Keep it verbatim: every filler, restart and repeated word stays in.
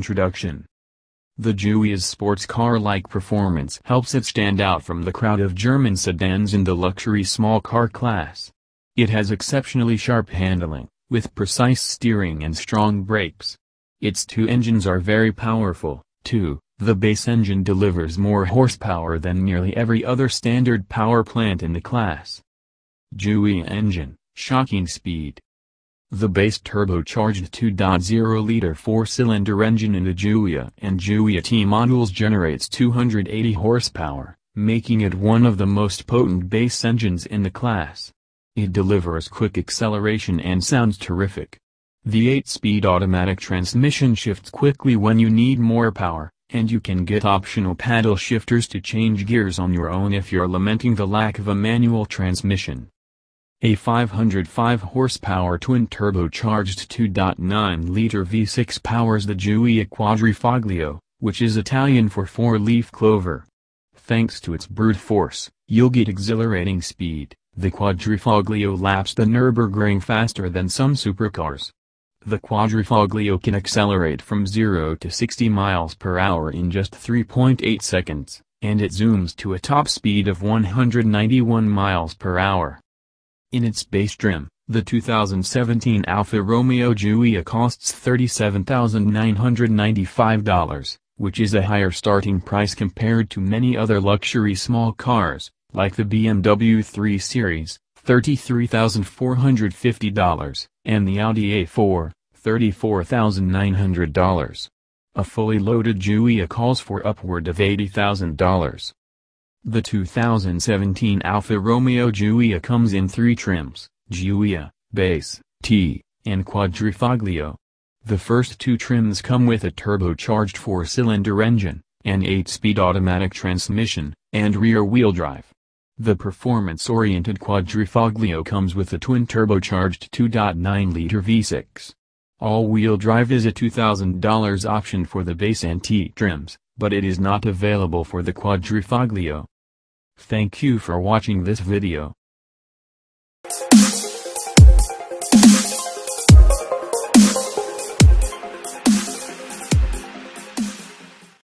introduction. The Giulia's sports car-like performance helps it stand out from the crowd of German sedans in the luxury small car class. It has exceptionally sharp handling, with precise steering and strong brakes. Its two engines are very powerful, too. The base engine delivers more horsepower than nearly every other standard power plant in the class. Giulia engine, shocking speed. The base turbocharged two point oh liter four-cylinder engine in the Giulia and Giulia T models generates two hundred eighty horsepower, making it one of the most potent base engines in the class. It delivers quick acceleration and sounds terrific. The eight-speed automatic transmission shifts quickly when you need more power, and you can get optional paddle shifters to change gears on your own if you're lamenting the lack of a manual transmission. A five hundred five horsepower twin-turbocharged two point nine liter V six powers the Giulia Quadrifoglio, which is Italian for four-leaf clover. Thanks to its brute force, you'll get exhilarating speed. The Quadrifoglio laps the Nürburgring faster than some supercars. The Quadrifoglio can accelerate from zero to sixty miles per hour in just three point eight seconds, and it zooms to a top speed of one hundred ninety-one miles per hour. In its base trim, the two thousand seventeen Alfa Romeo Giulia costs thirty-seven thousand nine hundred ninety-five dollars, which is a higher starting price compared to many other luxury small cars, like the B M W three Series, thirty-three thousand four hundred fifty dollars, and the Audi A four, thirty-four thousand nine hundred dollars. A fully loaded Giulia calls for upward of eighty thousand dollars. The two thousand seventeen Alfa Romeo Giulia comes in three trims: Giulia, Base, T, and Quadrifoglio. The first two trims come with a turbocharged four-cylinder engine, an eight-speed automatic transmission, and rear-wheel drive. The performance-oriented Quadrifoglio comes with a twin-turbocharged two point nine liter V six. All-wheel drive is a two thousand dollars option for the base and T trims, but it is not available for the Quadrifoglio. Thank you for watching this video.